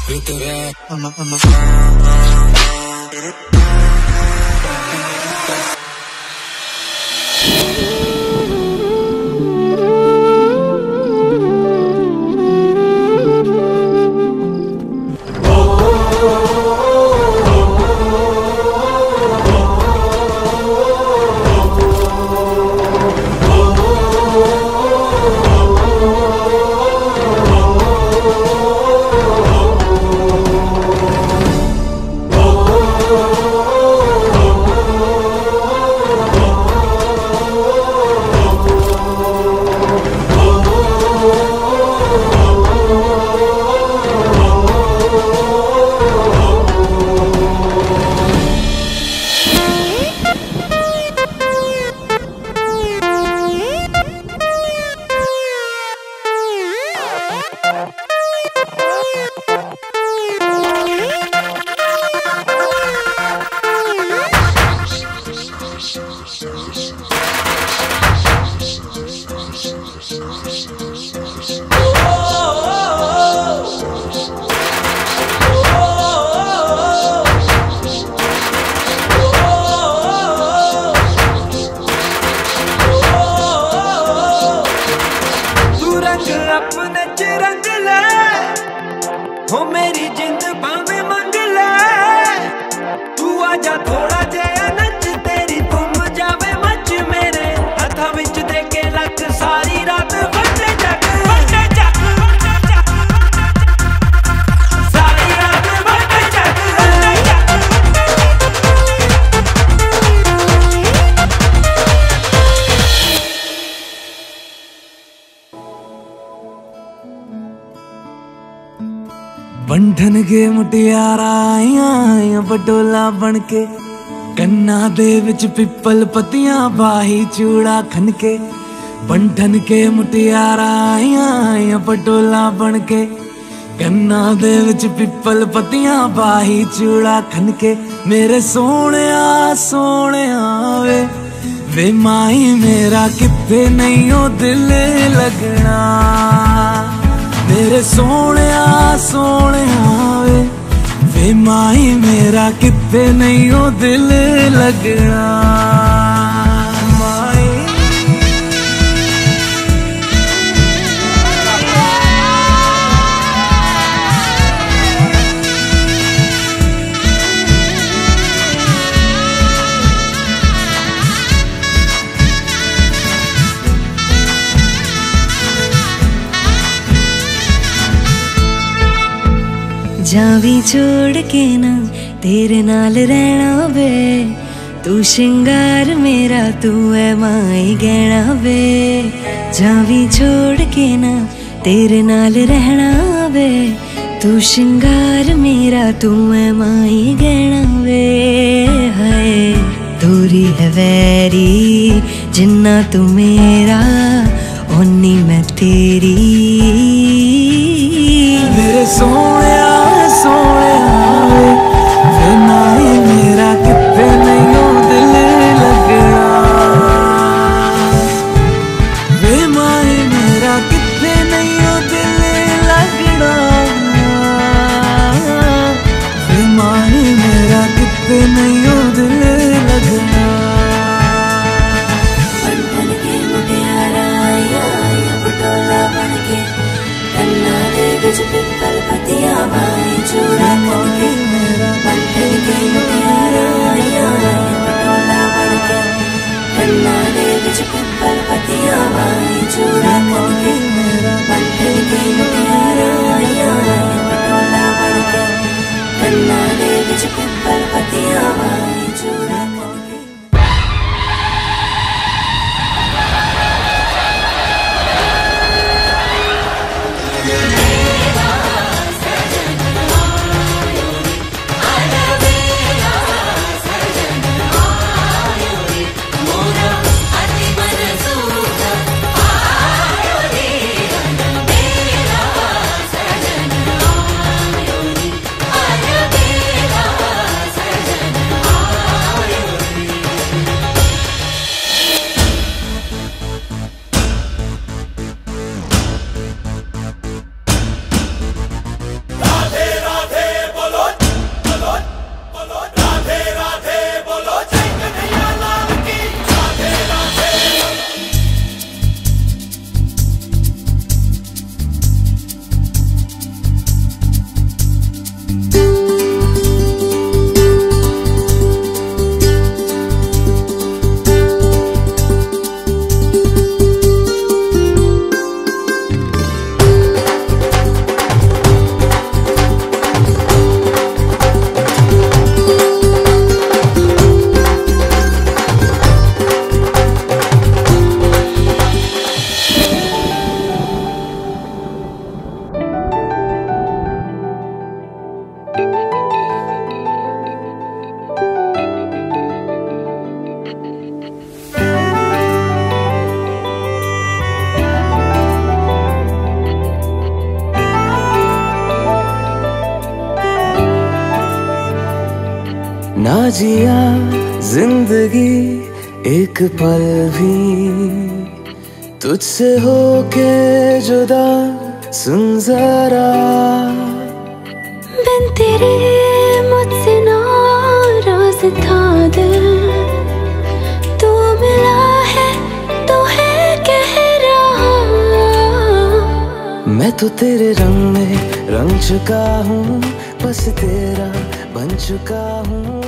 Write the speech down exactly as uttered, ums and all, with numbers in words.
I'm a, I'm a अपने च रंग ले हो मेरी जिंद बांवे मंग ले तू आजा थोड़ा जया नच तेरी तुम जावे मच मेरे हथा विच दे के लक सारी रात वटे जग वटे जग सारी रात वटे जग वटे जग बंधन के मुटियारा आइया बडोला बनके कन्ना दे विच पिपल पतियां बाही चूड़ा खनके बंधन के मुटियारा आइया बडोला बनके कन्ना दे विच पिपल पतियां बाही चूड़ा खनके मेरे सोने सोने वे वे माई मेरा किथे नहीं हो दिल लगना मेरे सोने सोने वे वे माई मेरा किथे नहीं हो दिल लगना माई जावी छोड़ के ना तेरे नाल रहना वे तू शिंगार मेरा तू है माई गहना वे जावी छोड़ के ना तेरे नाल रहना वे तू शिंगार मेरा तू है माई गहना वे हाय दूरी है वैरी जिन्ना तू मेरा ओनी मैं तेरी मेरे सोने सोने वे माई मेरा किथे नहीं हो दिल लगना वे माई मेरा किथे नहीं हो दिल लगना वे माई मेरा किथे नहीं हो दिल लगना बंधन के मुटियारा आया बटोला बनके कन्ना दे विच पिपल पतियां बाही चूड़ा खनके बंधन के मुटियारा आया बटोला बनके कन्ना दे विच पिपल पतियां बाही चूड़ा खनके बंधन के मुटियारा आया बटोला बनके कन्ना दे विच पिपल पतियां बाही ना जिया जिंदगी एक पल भी तुझसे होके जुदा, सुन जरा बिन तेरे मुझसे नाराज था दिल, तू मिला है तो है कह रहा। मैं तो तेरे रंग में रंग चुका हूँ, बस तेरा बन चुका हूँ।